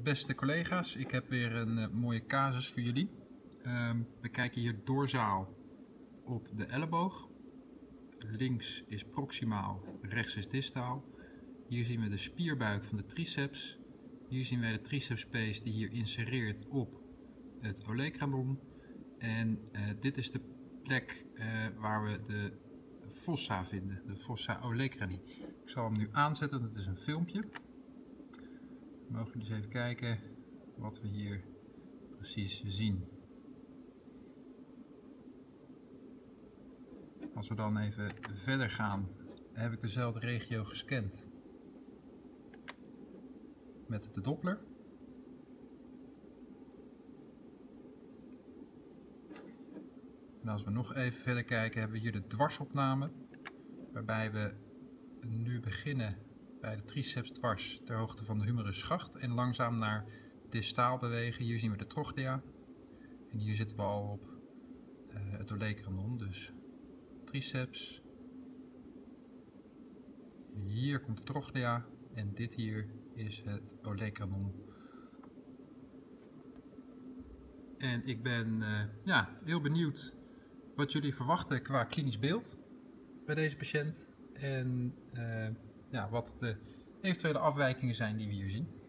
Beste collega's, ik heb weer een mooie casus voor jullie. We kijken hier dorsaal op de elleboog. Links is proximaal, rechts is distaal. Hier zien we de spierbuik van de triceps. Hier zien wij de tricepspees die hier insereert op het olecranon. En dit is de plek waar we de fossa vinden, de fossa olecrani. Ik zal hem nu aanzetten, dat is een filmpje. Mogen jullie eens even kijken wat we hier precies zien. Als we dan even verder gaan, heb ik dezelfde regio gescand met de Doppler. En als we nog even verder kijken, hebben we hier de dwarsopname, waarbij we nu beginnen bij de triceps dwars ter hoogte van de humerus schacht en langzaam naar distaal bewegen. Hier zien we de trochlea en hier zitten we al op het olecranon, dus triceps. Hier komt de trochlea en dit hier is het olecranon. En ik ben heel benieuwd wat jullie verwachten qua klinisch beeld bij deze patiënt en wat de eventuele afwijkingen zijn die we hier zien.